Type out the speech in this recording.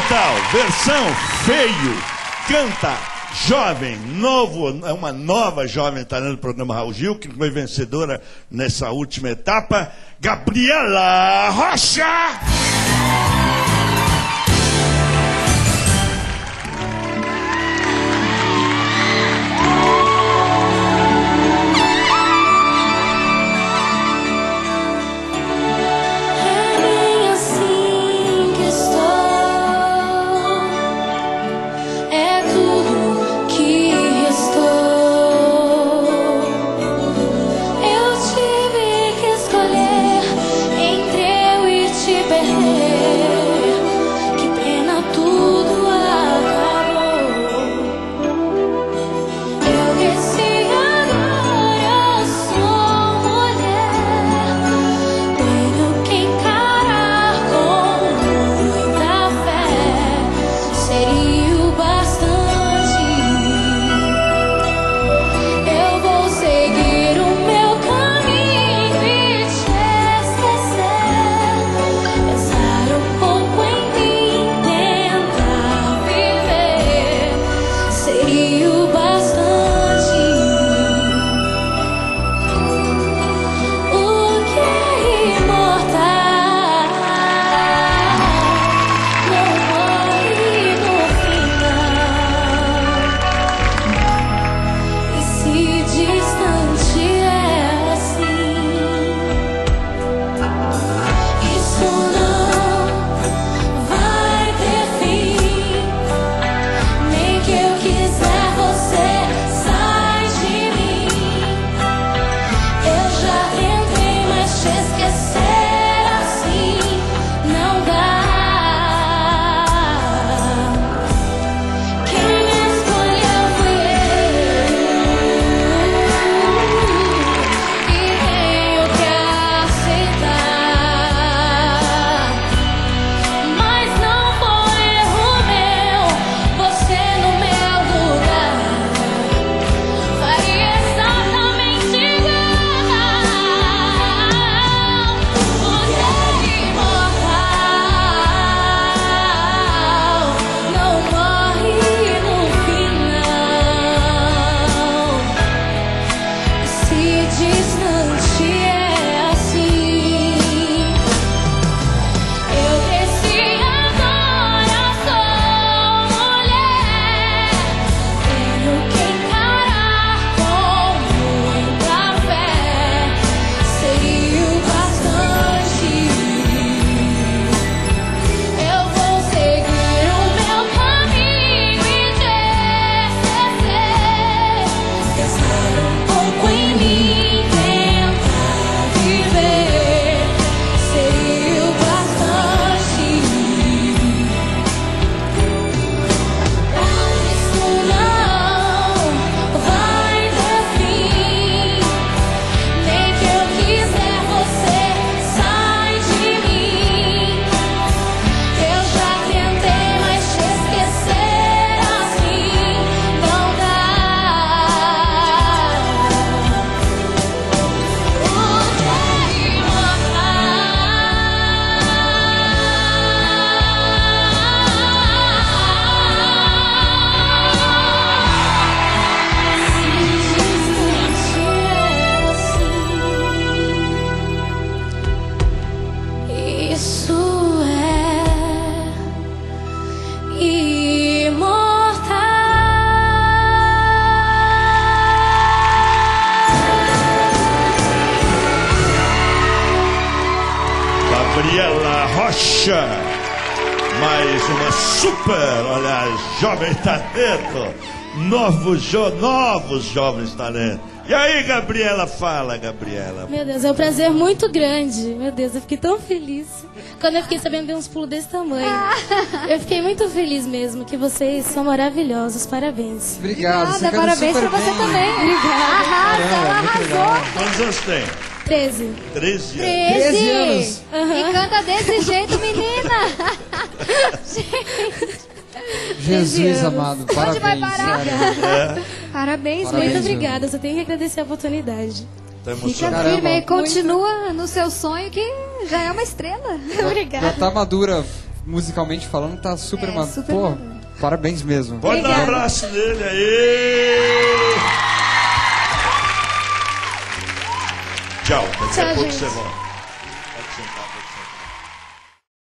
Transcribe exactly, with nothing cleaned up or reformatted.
Instrumental, versão Feio, canta jovem, novo, é uma nova jovem talento do programa Raul Gil, que foi vencedora nessa última etapa, Gabriela Rocha! Gabriela Rocha, mais uma super, olha, jovem talento, novos, jo novos jovens talentos. E aí, Gabriela, fala, Gabriela. Meu Deus, é um prazer muito grande. Meu Deus, eu fiquei tão feliz. Quando eu fiquei sabendo, dei uns pulos desse tamanho. Eu fiquei muito feliz mesmo, que vocês são maravilhosos. Parabéns. Obrigado. Obrigada, você parabéns pra você bem. também. Obrigada. Arrasa, ela arrasou. Quantos anos tem? Treze. Treze anos. treze anos. Uhum. E canta desse jeito, menina. Jesus amado, Onde vai parabéns. parar? É. Parabéns, Parabéns, Muito mesmo. obrigada, só tenho que agradecer a oportunidade. Tá Fica emocionado. firme aí, Caramba. continua no seu sonho que já é uma estrela. Já, Obrigada. já tá madura musicalmente falando, tá super... É, uma... super Pô, maduro. parabéns mesmo. Pode dar um Obrigada. abraço nele aí. Tchau, daqui Tchau, a pouco gente. você volta. Pode sentar, pode sentar.